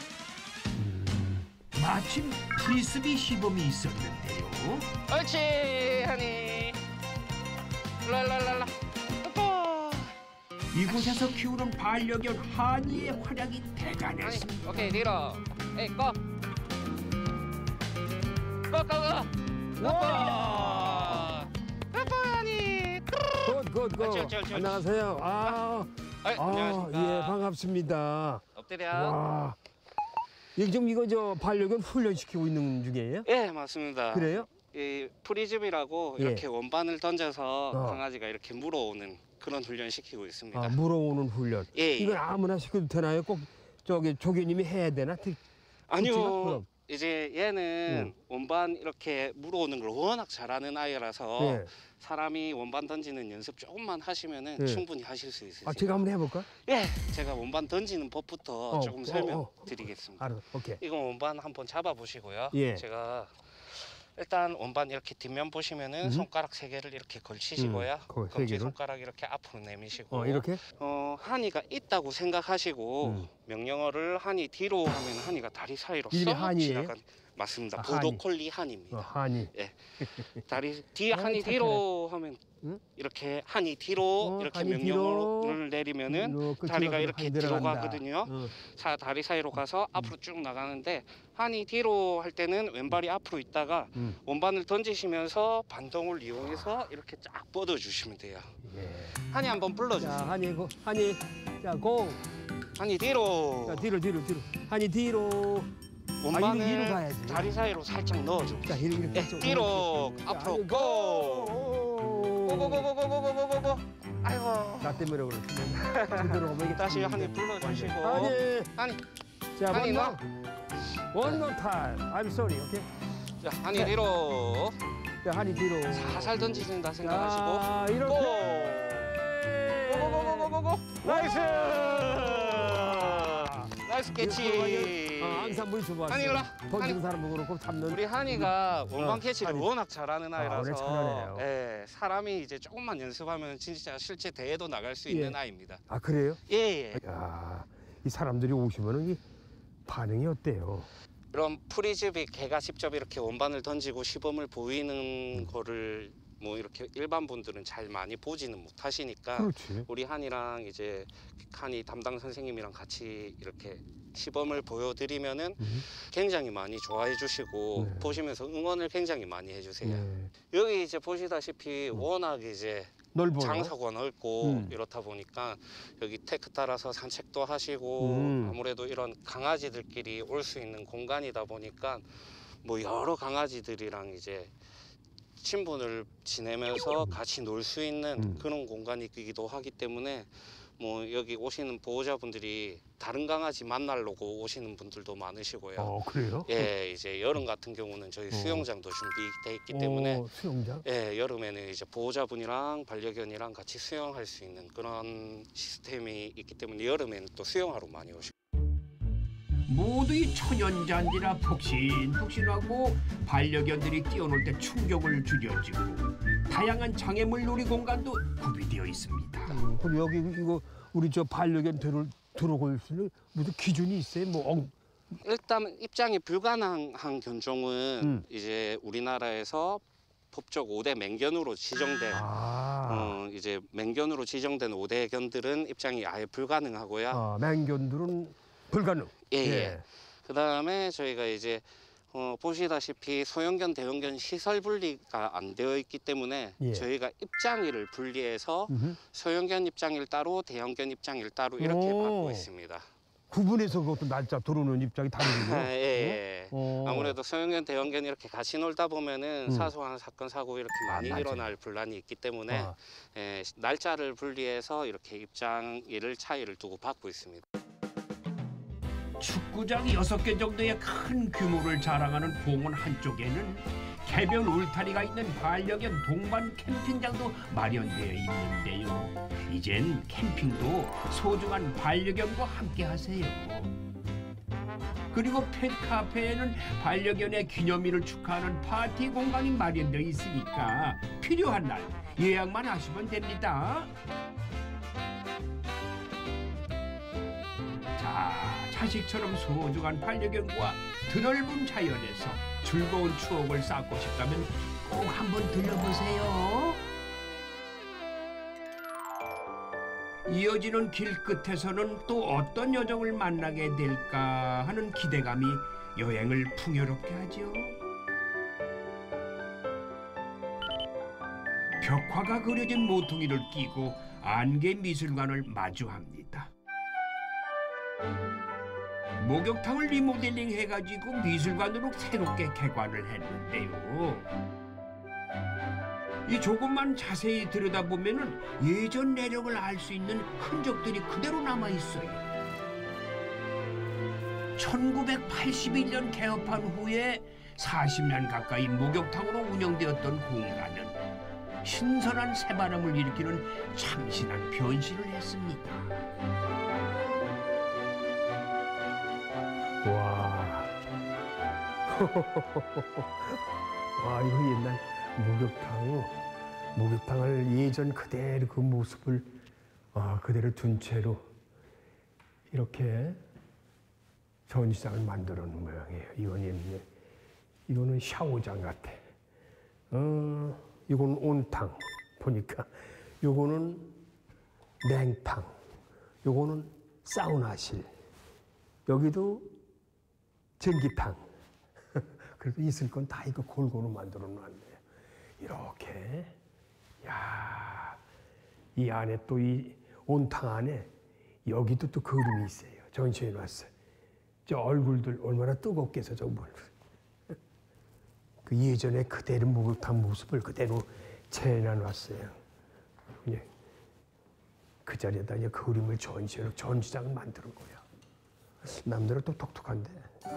마침 프리스비 시범이 있었는데요. 옳지, 하니. 랄랄랄라. 뽀뽀. 이곳에서 키우는 반려견 하니의 활약이 하니, 대단했습니다. 오케이, 뒤로. 에이, 고. 고, 고, 고. 와. 뽀뽀, 하니. 굿, 굿, 굿. 옳지, 옳지, 옳지. 안녕하세요. 아, 어이, 아, 안녕하십니까. 예, 반갑습니다. 엎드려. 와, 이게 지금 이거 저 반려견 훈련시키고 있는 중이에요? 예, 맞습니다. 그래요? 이 프리즘이라고 예. 이렇게 원반을 던져서 어. 강아지가 이렇게 물어오는 그런 훈련 시키고 있습니다. 아, 물어오는 훈련. 예, 예. 이건 아무나 시켜도 되나요? 꼭 저기 조교님이 해야 되나? 특- 특징은? 아니요. 그럼. 이제 얘는 원반 이렇게 물어오는 걸 워낙 잘하는 아이라서 예. 사람이 원반 던지는 연습 조금만 하시면은 예. 충분히 하실 수 있으세요. 아, 제가 한번 해볼까? 예, 제가 원반 던지는 법부터 어, 조금 어, 설명드리겠습니다. 알았어, 오케이. 이거 원반 한번 잡아보시고요. 예. 제가 일단 원반 이렇게 뒷면 보시면은 음. 손가락 세 개를 이렇게 걸치시고요. 음, 거- 세 검지 개를? 손가락 이렇게 앞으로 내미시고. 어, 이렇게? 어, 한이가 있다고 생각하시고 음. 명령어를 한이 뒤로 하면 한이가 다리 사이로 이름이 쏙 한이에요? 지나간. 맞습니다. 아, 한이. 보도콜리 한입니다. 어, 한이. 예. 다리 뒤 아, 한이 착하네. 뒤로 하면 응? 이렇게 한이 뒤로 어, 이렇게 한이 명령어를 내리면은 이렇게 다리가 들어가서 이렇게 한이 들어간다. 들어가거든요. 어. 사 다리 사이로 가서 앞으로 쭉 나가는데 한이 뒤로 할 때는 왼발이 앞으로 있다가 음. 원반을 던지시면서 반동을 이용해서 이렇게 쫙 뻗어 주시면 돼요. 예. 한이 한번 불러주세요. 자, 한이, 고, 한이. 자, 고. 한이 뒤로. 자, 뒤로, 뒤로, 뒤로. 한이 뒤로. 원반을 아, 이리로 가야지. 다리 사이로 살짝 넣어줘. 자, 이렇게. 이렇게. 예, 뒤로 자, 앞으로 한이, 고. 고고고고고고고고고. 아이고. 나 때문에 그렇지. 그대로 가면 이게 다시 참 한이 불러주시고. 한이. 한이. 자, 한이 one 너. more. One more time. I'm sorry, 오케이? 자, 한이 뒤로. 자, 한이 뒤로. 살살 던지신다 생각하시고. 자, 이렇게. 고고고고고고고. 나이스. 나이스 캐치. 어, 항상 물수 봤어. 한이 올라. 던지는 한이. 사람은 그렇고 잡는. 우리 한이가 원반 어, 캐치를 한이. 워낙 잘하는 아, 아이라서 원래 잘하네요. 예, 사람이 이제 조금만 연습하면 진짜 실제 대회도 나갈 수 예. 있는 아이입니다. 아, 그래요? 예, 예. 야, 이 사람들이 오시면은 이 반응이 어때요? 이런 프리즈비 개가 직접 이렇게 원반을 던지고 시범을 보이는 거를 뭐 이렇게 일반 분들은 잘 많이 보지는 못하시니까 그렇지. 우리 한이랑 이제 한이 담당 선생님이랑 같이 이렇게 시범을 보여드리면은 음. 굉장히 많이 좋아해 주시고 네. 보시면서 응원을 굉장히 많이 해주세요. 네. 여기 이제 보시다시피 워낙 이제 넓어요. 장사가 넓고 음. 이렇다 보니까 여기 테크 따라서 산책도 하시고 음. 아무래도 이런 강아지들끼리 올 수 있는 공간이다 보니까 뭐 여러 강아지들이랑 이제 친분을 지내면서 같이 놀 수 있는 음. 그런 공간이기도 하기 때문에 뭐 여기 오시는 보호자분들이 다른 강아지 만나려고 오시는 분들도 많으시고요. 어, 그래요? 예, 이제 여름 같은 경우는 저희 어. 수영장도 준비돼 있기 때문에 어, 수영장? 예, 여름에는 이제 보호자분이랑 반려견이랑 같이 수영할 수 있는 그런 시스템이 있기 때문에 여름에는 또 수영하러 많이 오시고. 모두 이 천연잔디라 푹신푹신하고 반려견들이 뛰어놀 때 충격을 줄여주고 다양한 장애물 놀이 공간도 구비되어 있습니다. 음, 그럼 여기 이거 우리 저 반려견 들어 들어올 수 있는 무슨 기준이 있어요? 뭐 엉, 일단 입장이 불가능한 견종은 음. 이제 우리나라에서 법적 오 대 맹견으로 지정된 아. 어, 이제 맹견으로 지정된 오 대견들은 입장이 아예 불가능하고요. 아, 맹견들은 불가능. 예, 예. 그다음에 저희가 이제 어, 보시다시피 소형견, 대형견 시설 분리가 안 되어 있기 때문에 예. 저희가 입장일을 분리해서 음흠. 소형견 입장일 따로, 대형견 입장일 따로 이렇게 오. 받고 있습니다. 구분해서 그것도 날짜 들어오는 입장이 다르군요. 예, 예. 어? 어. 아무래도 소형견, 대형견 이렇게 같이 놀다 보면은 음. 사소한 사건, 사고 이렇게 많이 맞아요. 일어날 분란이 있기 때문에 아. 예, 날짜를 분리해서 이렇게 입장일을 차이를 두고 받고 있습니다. 축구장 여섯 개 정도의 큰 규모를 자랑하는 공원 한쪽에는 개별 울타리가 있는 반려견 동반 캠핑장도 마련되어 있는데요. 이젠 캠핑도 소중한 반려견과 함께 하세요. 그리고 펫카페에는 반려견의 기념일을 축하하는 파티 공간이 마련되어 있으니까 필요한 날 예약만 하시면 됩니다. 자, 자식처럼 소중한 반려견과 드넓은 자연에서 즐거운 추억을 쌓고 싶다면 꼭 한번 들려보세요. 이어지는 길 끝에서는 또 어떤 여정을 만나게 될까 하는 기대감이 여행을 풍요롭게 하지요. 벽화가 그려진 모퉁이를 끼고 안개미술관을 마주합니다. 목욕탕을 리모델링 해가지고 미술관으로 새롭게 개관을 했는데요. 이 조금만 자세히 들여다보면은 예전 내력을 알 수 있는 흔적들이 그대로 남아 있어요. 천구백팔십일 년 개업한 후에 사십 년 가까이 목욕탕으로 운영되었던 공간은 신선한 새바람을 일으키는 참신한 변신을 했습니다. 와. 와, 이거 옛날 목욕탕, 목욕탕을 예전 그대로 그 모습을 아, 그대로 둔 채로 이렇게 전시장을 만들어 놓은 모양이에요. 이건 옛날, 이거는 샤워장 같아. 어, 이건 온탕 보니까, 요거는 냉탕, 요거는 사우나실, 여기도 전기탕. 그래도 있을 건 다 이거 골고루 만들어 놨네요. 이렇게, 야, 이 안에 또 이 온탕 안에 여기도 또 그림이 있어요. 전시해 놨어요. 저 얼굴들 얼마나 뜨겁게 해서 저거 그 예전에 그대로 목욕탕 모습을 그대로 채워놔 놨어요. 그냥 그 자리에다 이제 그림을 전시로 전시장을 만드는 거야. 남들은 또 독특한데.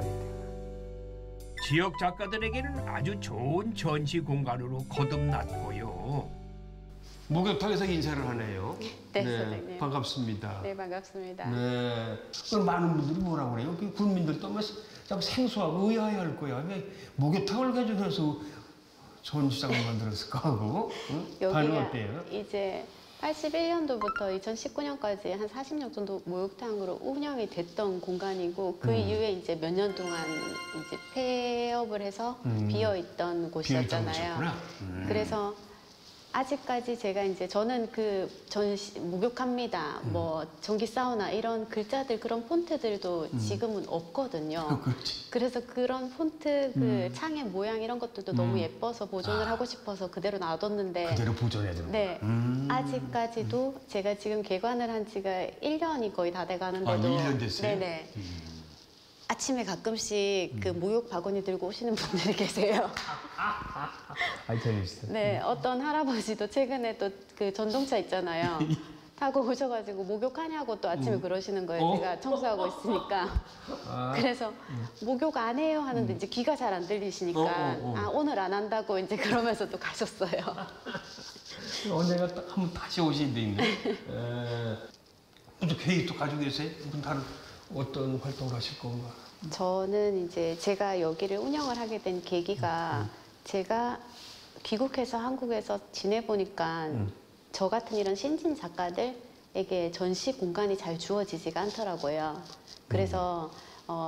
지역 작가들에게는 아주 좋은 전시 공간으로 거듭났고요. 목욕탕에서 인사를 하네요. 네, 선생님. 반갑습니다. 네, 반갑습니다. 네. 많은 분들이 뭐라고 그래요? 국민들도 막 자꾸 생소하고 의아해할 거야. 왜 목욕탕을 가지고서 전시장을 만들었을까 하고. 응? 반응 여기가 어때요? 이제 팔십일 년도부터 이천십구 년까지 한 사십 년 정도 목욕탕으로 운영이 됐던 공간이고 그 음. 이후에 이제 몇 년 동안 이제 폐업을 해서 음. 비어 있던 곳이었잖아요. 음. 그래서 아직까지 제가 이제 저는 그 전시 목욕합니다, 음. 뭐 전기 사우나 이런 글자들 그런 폰트들도 음. 지금은 없거든요. 그렇지. 그래서 그런 폰트 그 음. 창의 모양 이런 것들도 음. 너무 예뻐서 보존을 아. 하고 싶어서 그대로 놔뒀는데 그대로 보존해야 되는 네. 거야. 음. 아직까지도 제가 지금 개관을 한 지가 일 년이 거의 다 돼가는데도 아, 일 년 됐어요? 네네. 음. 아침에 가끔씩 그 목욕 바구니 들고 오시는 분들이 계세요. 아, 재밌어. 네, 어떤 할아버지도 최근에 또 그 전동차 있잖아요. 타고 오셔가지고 목욕하냐고 또 아침에 음. 그러시는 거예요. 어? 제가 청소하고 있으니까. 아. 그래서 목욕 안 해요 하는데 이제 귀가 잘 안 들리시니까 어, 어, 어. 아 오늘 안 한다고 이제 그러면서 또 가셨어요. 언젠가 딱 한번 다시 오시면 되겠네. 무슨 계획도 가지고 계세요? 무슨 다른 어떤 활동을 하실 건가? 저는 이제 제가 여기를 운영을 하게 된 계기가 제가 귀국해서 한국에서 지내보니까 음. 저 같은 이런 신진 작가들에게 전시 공간이 잘 주어지지가 않더라고요. 그래서 어,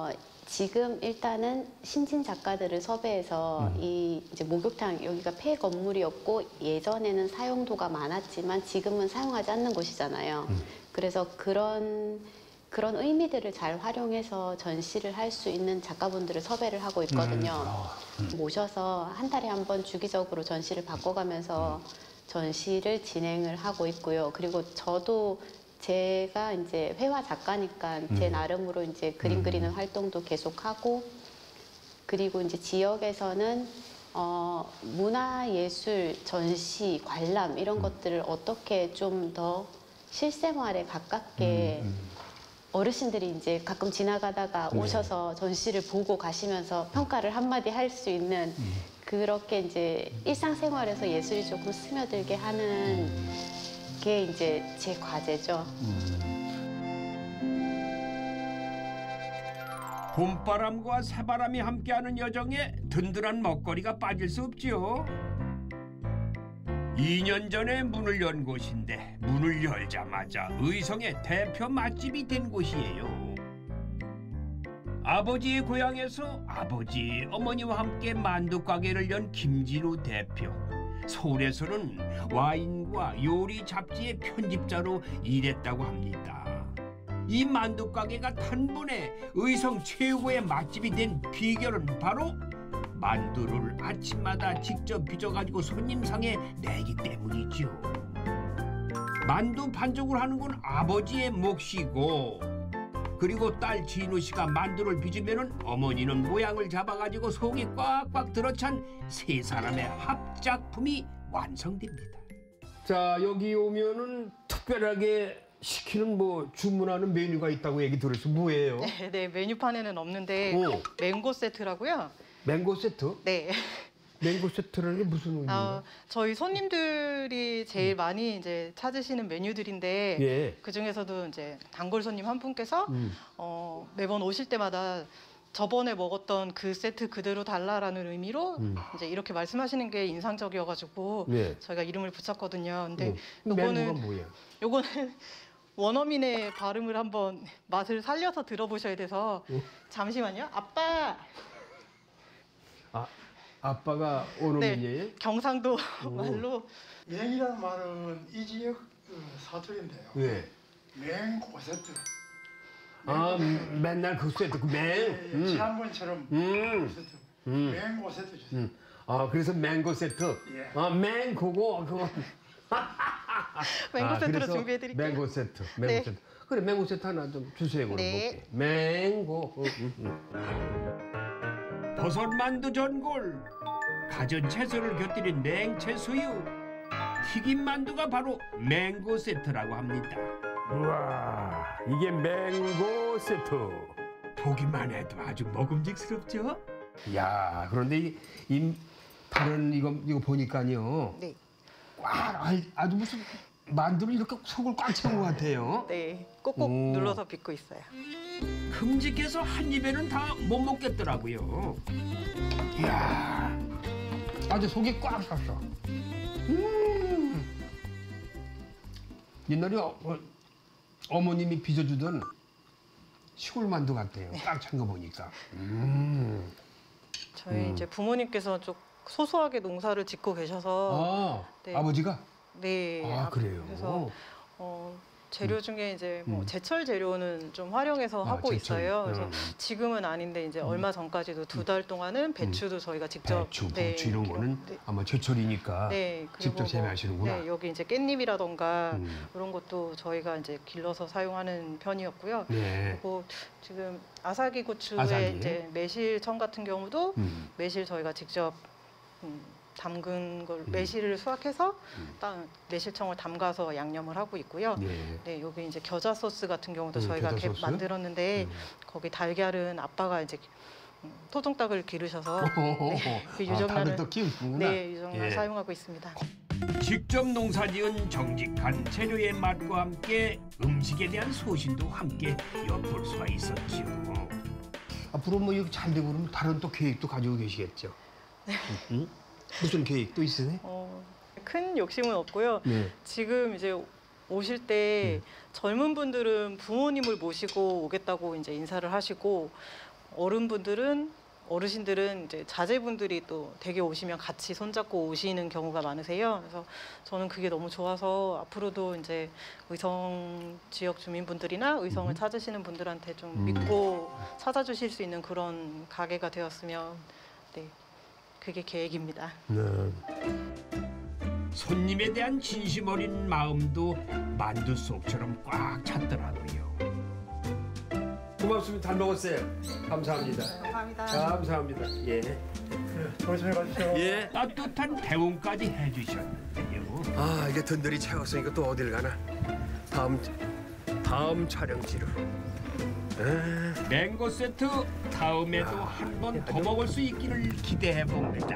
지금 일단은 신진 작가들을 섭외해서 음. 이 이제 목욕탕 여기가 폐 건물이었고 예전에는 사용도가 많았지만 지금은 사용하지 않는 곳이잖아요. 음. 그래서 그런 그런 의미들을 잘 활용해서 전시를 할 수 있는 작가분들을 섭외를 하고 있거든요. 음. 아, 음. 모셔서 한 달에 한 번 주기적으로 전시를 바꿔가면서 전시를 진행을 하고 있고요. 그리고 저도 제가 이제 회화 작가니까 제 음. 나름으로 이제 그림 음. 그리는 활동도 계속하고, 그리고 이제 지역에서는 어, 문화예술, 전시, 관람 이런 음. 것들을 어떻게 좀 더 실생활에 가깝게 음, 음. 어르신들이 이제 가끔 지나가다가 네. 오셔서 전시를 보고 가시면서 평가를 한마디 할 수 있는 음. 그렇게 이제 일상생활에서 예술이 조금 스며들게 하는 게 이제 제 과제죠. 봄바람과 새바람이 함께하는 여정에 든든한 먹거리가 빠질 수 없지요. 이 년 전에 문을 연 곳인데 문을 열자마자 의성의 대표 맛집이 된 곳이에요. 아버지의 고향에서 아버지, 어머니와 함께 만두 가게를 연 김진우 대표. 서울에서는 와인과 요리 잡지의 편집자로 일했다고 합니다. 이 만두 가게가 단번에 의성 최고의 맛집이 된 비결은 바로 만두를 아침마다 직접 빚어가지고 손님상에 내기 때문이죠. 만두 반죽을 하는 건 아버지의 몫이고, 그리고 딸 진우 씨가 만두를 빚으면은 어머니는 모양을 잡아가지고 속이 꽉꽉 들어찬 세 사람의 합작품이 완성됩니다. 자, 여기 오면은 특별하게 시키는 뭐 주문하는 메뉴가 있다고 얘기 들었어요. 뭐예요? 네, 네, 메뉴판에는 없는데 오. 맹고 세트라고요. 맹고 세트? 네. 맹고 세트라는 게 무슨 의미예요? 어, 저희 손님들이 제일 많이 이제 찾으시는 메뉴들인데 예. 그 중에서도 이제 단골 손님 한 분께서 음. 어, 매번 오실 때마다 저번에 먹었던 그 세트 그대로 달라라는 의미로 음. 이제 이렇게 말씀하시는 게 인상적이어가지고 네. 저희가 이름을 붙였거든요. 근데 어, 요거는 맹고가 뭐예요? 요거는 원어민의 발음을 한번 맛을 살려서 들어보셔야 돼서 어? 잠시만요. 아빠. 아, 아빠가 원어민이에요? 네, 경상도 오. 말로 맹이라는 말은 이 지역 그 사투리인데요. 예. 맹고 세트. 아, 음, 맨날 그 세트, 그 맹. 예, 예, 지난번처럼 음. 세트. 음. 맹고 세트 주세요. 음. 아, 그래서 맹고 세트. 예. 아, 맹고고 그거. 맹고 아, 세트로 그래서 준비해드릴게요. 맹고 세트. 맹고 네. 세트. 그래, 맹고 세트 하나 좀 주세요. 그럼 네. 먹게. 맹고. 어, 음, 음. 버섯 만두 전골, 가전 채소를 곁들인 냉채수유, 튀김 만두가 바로 맹고 세트라고 합니다. 우와, 이게 맹고 세트. 보기만 해도 아주 먹음직스럽죠? 야, 그런데 이, 이 파는 이거 이거 보니까요. 네. 꽉 아, 아주 무슨 만두를 이렇게 속을 꽉 채운 것 같아요. 네, 꼭꼭 오. 눌러서 빚고 있어요. 큼직해서 한 입에는 다 못 먹겠더라고요. 이야, 아주 속이 꽉 찼어. 음. 옛날에 어, 어, 어머님이 빚어주던 시골 만두 같아요. 꽉 찬 거 보니까. 음. 저희 음. 이제 부모님께서 좀 소소하게 농사를 짓고 계셔서 아, 네. 아버지가? 네. 아, 그래요? 그래서 어, 재료 중에 이제 뭐 음. 제철 재료는 좀 활용해서 아, 하고 제철. 있어요. 그래서 음. 지금은 아닌데 이제 얼마 전까지도 두 달 동안은 배추도 저희가 직접 배추, 네, 부추 이런 기록- 거는 네. 아마 제철이니까 네, 그리고 직접 뭐, 재배하시는구나. 네, 여기 이제 깻잎이라던가 음. 이런 것도 저희가 이제 길러서 사용하는 편이었고요. 네. 그리고 지금 아사기 고추의 아사기. 이제 매실청 같은 경우도 음. 매실 저희가 직접 음, 담근 걸 음. 매실을 수확해서 음. 따, 매실청을 담가서 양념을 하고 있고요. 네. 네, 여기 이제 겨자 소스 같은 경우도 음, 저희가 겨자 이렇게 소스? 만들었는데 음. 거기 달걀은 아빠가 이제 음, 토종닭을 기르셔서 오호호호. 네, 그 아, 유정란을 닭을 또 키우시는구나. 네, 유정란 예. 사용하고 있습니다. 직접 농사지은 정직한 재료의 맛과 함께 음식에 대한 소신도 함께 엿볼 수가 있었죠. 앞으로 뭐 이렇게 잘 되고 그러면 다른 또 계획도 가지고 계시겠죠? 네. 응? 무슨 계획도 있으세요? 어, 큰 욕심은 없고요. 네. 지금 이제 오실 때 젊은 분들은 부모님을 모시고 오겠다고 이제 인사를 하시고 어른분들은 어르신들은 이제 자제분들이 또 댁에 오시면 같이 손잡고 오시는 경우가 많으세요. 그래서 저는 그게 너무 좋아서 앞으로도 이제 의성 지역 주민분들이나 의성을 찾으시는 분들한테 좀 믿고 찾아주실 수 있는 그런 가게가 되었으면 네, 그게 계획입니다. 네. 손님에 대한 진심 어린 마음도 만두 속처럼 꽉 찼더라고요. 고맙습니다. 잘 먹었어요. 감사합니다. 감사합니다. 감사합니다. 예. 조심히 가주세요. 예. 따뜻한 대웅까지 해주셨는데요. 아 이제 든든히 채웠으니까 또 어딜 가나. 다음 다음 촬영지로. 에. 맹고 세트 다음에도 한 번 더 먹을 수 있기를 기대해 봅니다.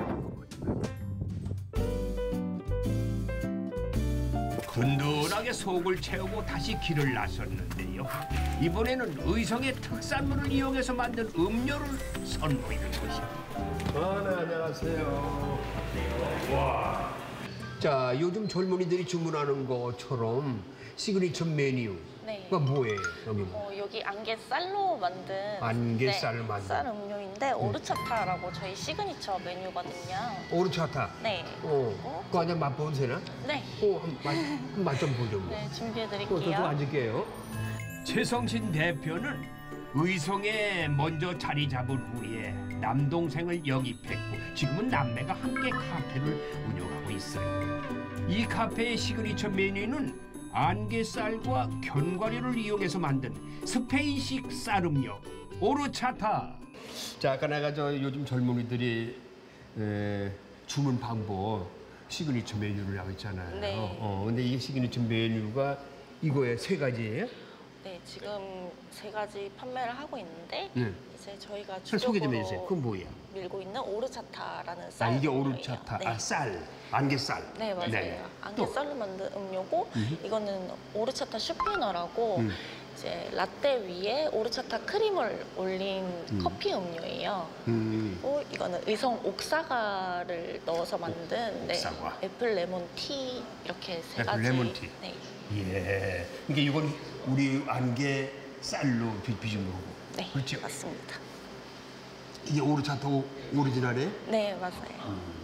든든하게 속을 채우고 다시 길을 나섰는데요. 이번에는 의성의 특산물을 이용해서 만든 음료를 선보이는 곳입니다. 아, 네, 안녕하세요. 와. 자, 요즘 젊은이들이 주문하는 것처럼 시그니처 메뉴가 네. 뭐예요, 여기는? 어, 여기 안개쌀로 만든 안개쌀 만든. 쌀 음료인데 오르차타라고 저희 시그니처 메뉴거든요. 오르차타. 네. 어, 그거 한잔 맛보면 되나? 네. 어, 한 맛 좀 보죠. 뭐. 네, 어, 준비해드릴게요. 저도 앉을게요. 최성신 대표는 의성에 먼저 자리 잡은 후에 남동생을 영입했고 지금은 남매가 함께 카페를 운영하고 있어요. 이 카페의 시그니처 메뉴는 안개쌀과 견과류를 이용해서 만든 스페인식 쌀음료 오르차타. 자, 아까 내가 저 요즘 젊은이들이 에, 주문 방법 시그니처 메뉴를 하고 있잖아요. 네. 어, 근데 이 시그니처 메뉴가 이거에 세 가지예요? 네, 지금 세 가지 판매를 하고 있는데 네. 이제 저희가 잘 소개 좀 주력으로 해주세요. 그건 뭐예요? 밀고 있는 오르차타라는 아, 쌀 이게 음료예요. 오르차타. 네. 아, 쌀. 안개쌀. 네, 맞아요. 네. 안개쌀로 만든 음료고 음. 이거는 오르차타 슈피너라고 음. 이제 라떼 위에 오르차타 크림을 올린 음. 커피 음료예요. 음. 그리고 이거는 의성 옥사과를 넣어서 만든 네, 옥사과. 애플 레몬 티 이렇게 세 애플 가지. 레몬티. 네. 예. 이게 이건 우리 안개 쌀로 빚- 빚은 거고. 네, 그렇죠? 맞습니다. 이게 오르차타 오- 오리지널이에요? 네, 맞아요.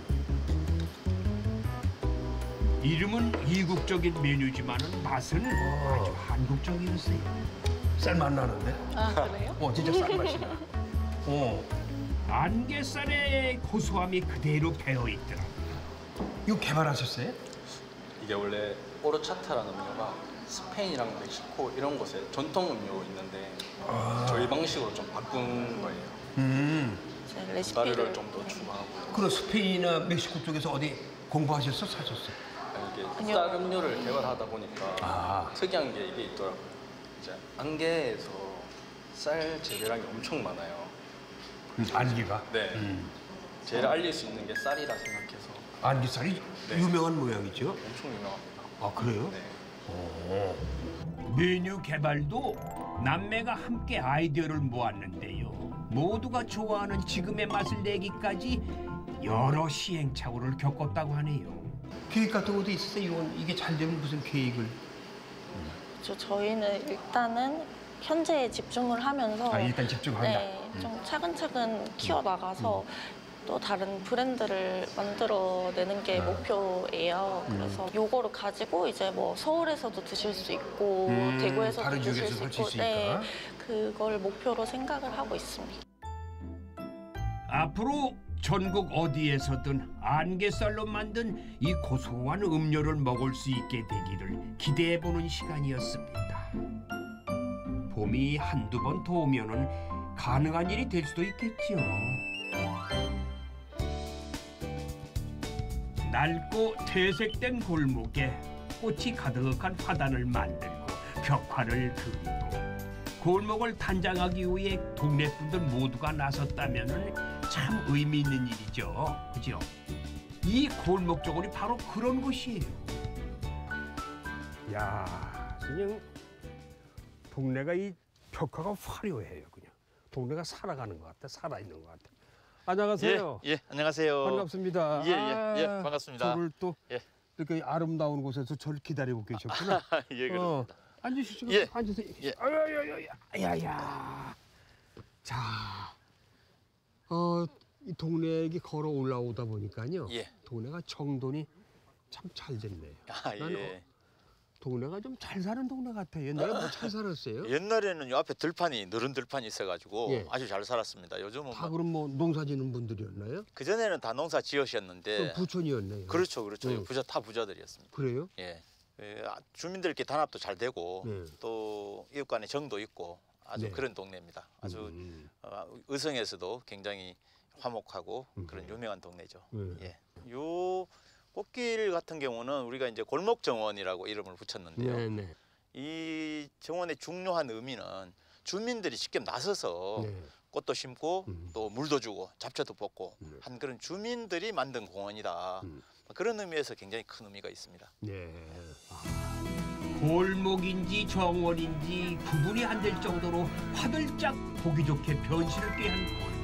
이름은 이국적인 메뉴지만은 맛은 아주 한국적이었어요. 쌀 맛 나는데? 아, 그래요? 어, 진짜 쌀 맛이 나. 어. 안개쌀의 고소함이 그대로 배어 있더라. 이거 개발하셨어요? 이게 원래 오르차타라는 음료가 스페인이랑 멕시코 이런 곳에 전통 음료 있는데 아. 저희 방식으로 좀 바꾼 거예요. 음. 견과류를 좀 더 추가하고 그럼 스페인이나 멕시코 쪽에서 어디 공부하셨어? 사셨어? 이게 쌀 음료를 개발하다 보니까 아. 특이한 게 이게 있더라고요. 이제 안개에서 쌀 재배량이 엄청 많아요. 음, 안개가? 네. 음. 제일 알릴 수 있는 게 쌀이라 생각해서 안개쌀이 네. 유명한 모양이죠? 엄청 유명합니다. 아, 그래요? 네. 오. 메뉴 개발도 남매가 함께 아이디어를 모았는데요. 모두가 좋아하는 지금의 맛을 내기까지 여러 시행착오를 겪었다고 하네요. 계획 같은 것도 있었어요? 이건 이게 잘 되면 무슨 계획을? 저 저희는 일단은 현재에 집중을 하면서 아, 일단 집중한다. 네, 음. 좀 차근차근 키워 나가서 또 다른 브랜드를 만들어내는 게 아. 목표예요. 음. 그래서 요거를 가지고 이제 뭐 서울에서도 드실 수 있고 음, 대구에서도 다른 드실 지역에서 수 설칠 있고 수 있으니까. 그걸 목표로 생각을 하고 있습니다. 앞으로 전국 어디에서든 안개쌀로 만든 이 고소한 음료를 먹을 수 있게 되기를 기대해보는 시간이었습니다. 봄이 한두 번 더 오면은 가능한 일이 될 수도 있겠죠. 낡고 퇴색된 골목에 꽃이 가득한 화단을 만들고 벽화를 그리고 골목을 단장하기 위해 동네 분들 모두가 나섰다면은 참 의미 있는 일이죠. 그죠? 이 골목 쪽이 바로 그런 곳이에요. 야, 그냥 동네가 이 벽화가 화려해요. 그냥 동네가 살아가는 것 같아, 살아있는 것 같아. 안녕하세요. 예, 예, 안녕하세요. 반갑습니다. 예, 예, 아, 예, 반갑습니다. 저를 또 예. 이렇게 아름다운 곳에서 저를 기다리고 계셨구나. 예, 그렇습니다. 어, 앉으시죠. 예. 앉으세요. 예. 아야야야야, 야야. 자, 어, 이 동네에 걸어 올라오다 보니까요. 예. 동네가 정돈이 참 잘 됐네요. 아, 예. 나는 동네가 좀 잘 사는 동네 같아요. 옛날에 뭐 잘 살았어요? 옛날에는 요 앞에 들판이 너른 들판이 있어가지고 예. 아주 잘 살았습니다. 요즘은 다 뭐, 그럼 뭐 농사 짓는 분들이었나요? 그 전에는 다 농사 지으셨는데 그럼 부촌이었네요. 그렇죠, 그렇죠. 응. 부자 다 부자들이었습니다. 그래요? 예. 예, 아, 주민들끼리 단합도 잘 되고 네. 또 이웃 간의 정도 있고 아주 네. 그런 동네입니다. 아주 음. 어, 의성에서도 굉장히 화목하고 그런 유명한 동네죠. 네. 예. 요 꽃길 같은 경우는 우리가 이제 골목 정원이라고 이름을 붙였는데요. 네, 네. 이 정원의 중요한 의미는 주민들이 직접 나서서 네. 꽃도 심고 음. 또 물도 주고 잡초도 뽑고 한 그런 주민들이 만든 공원이다. 음. 그런 의미에서 굉장히 큰 의미가 있습니다. 네. 골목인지 정원인지 구분이 안 될 정도로 화들짝 보기 좋게 변신을 꾀한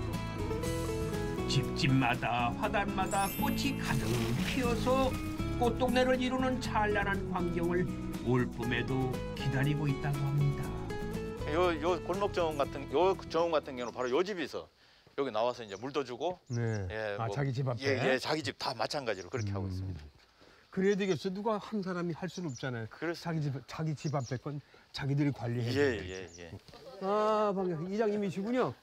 골목. 집집마다 화단마다 꽃이 가득 피어서 꽃동네를 이루는 찬란한 광경을 올봄에도 기다리고 있다고 합니다. 요, 요 골목 정원 같은 요 정원 같은 경우는 바로 요 집에서 여기 나와서 이제 물도 주고 네. 예, 아, 자기 집 앞에? 예, 예, 자기 집 다 마찬가지로 그렇게 하고 있습니다. 그래야 되겠어. 누가 한 사람이 할 수는 없잖아요. 자기 집 자기 집 앞에 건 자기들이 관리해. 예, 예, 예. 아, 반갑습니다. 이장님이시군요.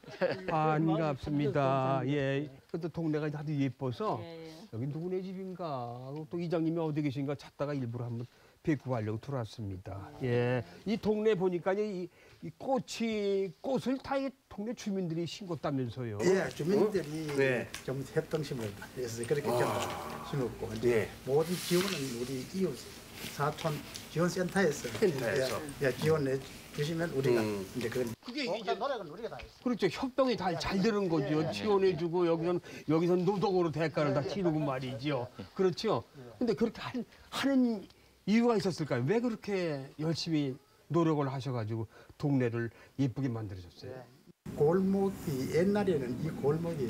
반갑습니다. 예. 그것도 동네가 아주 예뻐서 여기 누구네 집인가 또 이장님이 어디 계신가 찾다가 일부러 한번 뵙고 가려고 들어왔습니다. 예. 이 동네 보니까 이, 이 꽃이 꽃을 다 이 동네 주민들이 심었다면서요. 예, 주민들이 어? 네. 좀 협동심을 해서 그렇게 좀 심었고 이제 네. 모든 지원은 우리 이웃 사촌 지원센터에서 센터에서. 예, 예, 지원해 주시면 우리가 음. 이제 그런 그게 이제 노력은 우리가 다 했어요. 그렇죠. 협동이 다 잘 되는 거죠. 지원해주고 여기선 여기선 노동으로 대가를 다 치르고 말이죠. 그렇죠. 근데 그렇게 한, 하는 이유가 있었을까요? 왜 그렇게 열심히 노력을 하셔가지고 동네를 예쁘게 만들어줬어요? 골목이 옛날에는 이 골목이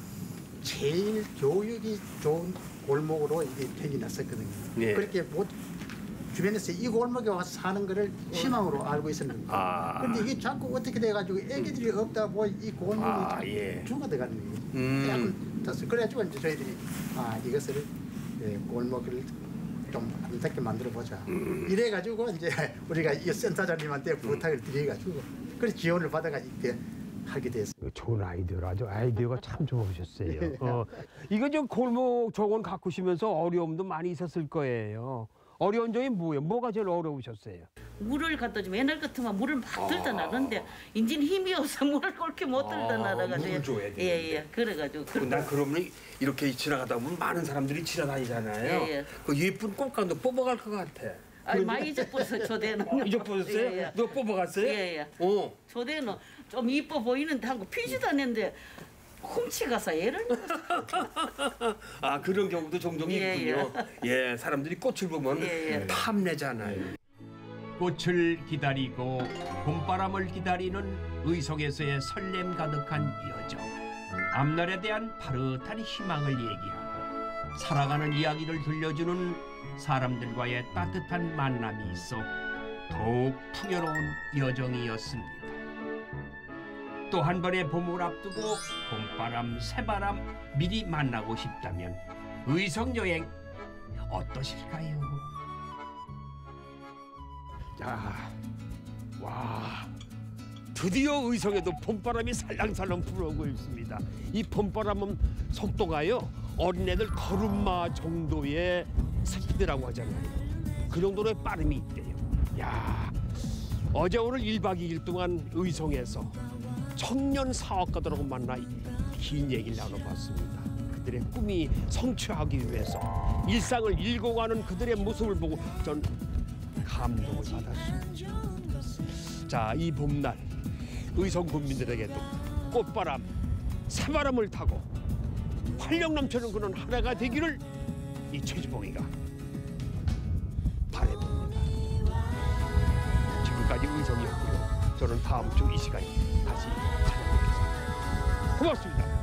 제일 교육이 좋은 골목으로 이게 평이 났었거든요. 예. 그렇게 못 주변에서 이 골목에 와서 사는 거를 희망으로 알고 있었는데 아. 근데 이게 자꾸 어떻게 돼가지고 애기들이 없다고 이 골목이 아, 자꾸 예. 죽어들어가는 거예요. 음. 약간 떴어요. 그래가지고 이제 저희들이 아 이것을 예, 골목을 좀 아름답게 만들어 보자. 음. 이래가지고 이제 우리가 이 센터장님한테 부탁을 드려가지고 그래서 지원을 받아가지고 이렇게 하게 됐어요. 좋은 아이디어라. 아주 아이디어가 참 좋으셨어요. 어, 이거 좀 골목 정원 가꾸시면서 어려움도 많이 있었을 거예요. 어려운 점이 뭐예요? 뭐가 제일 어려우셨어요? 물을 갖다 주면 옛날 같으면 물을 막 들다 나는데 이제는 힘이 없어 물을 그렇게 못 들다 나가지고 물을 줘야 되는데. 예예 그래가지고 그, 난 그러면 이렇게 지나가다 보면 많은 사람들이 지나다니잖아요. 예, 예. 그 예쁜 꽃감도 뽑아갈 것 같아. 아니 많이 잊어버렸어요 초대는. 잊어버렸어요? 예, 예. 너 뽑아갔어요? 예예. 어. 초대는 좀 이뻐 보이는데 하고 피지도 않는데 훔치가서 얘를 아 그런 경우도 종종 예, 있군요. 예, 사람들이 꽃을 보면 예, 예. 탐내잖아요. 꽃을 기다리고 봄바람을 기다리는 의성에서의 설렘 가득한 여정. 앞날에 대한 파릇한 희망을 얘기하고 살아가는 이야기를 들려주는 사람들과의 따뜻한 만남이 있어 더욱 풍요로운 여정이었습니다. 또 한 번의 봄을 앞두고 봄바람, 새바람 미리 만나고 싶다면 의성 여행 어떠실까요? 야, 와, 드디어 의성에도 봄바람이 살랑살랑 불어오고 있습니다. 이 봄바람은 속도가요 어린애들 걸음마 정도의 스피드라고 하잖아요. 그 정도의 빠름이 있대요. 야, 어제 오늘 일박 이일 동안 의성에서 청년 사업가들하고 만나 긴 얘기를 나눠봤습니다. 그들의 꿈이 성취하기 위해서 일상을 일궈가는 그들의 모습을 보고 전 감동을 받았습니다. 자, 이 봄날 의성 국민들에게도 꽃바람, 새바람을 타고 활력 넘치는 그런 한 해가 되기를 이 최주봉이가 바라봅니다. 지금까지 의성이었고요. 저는 다음 주 이 시간에 다시 찾아뵙겠습니다. 고맙습니다.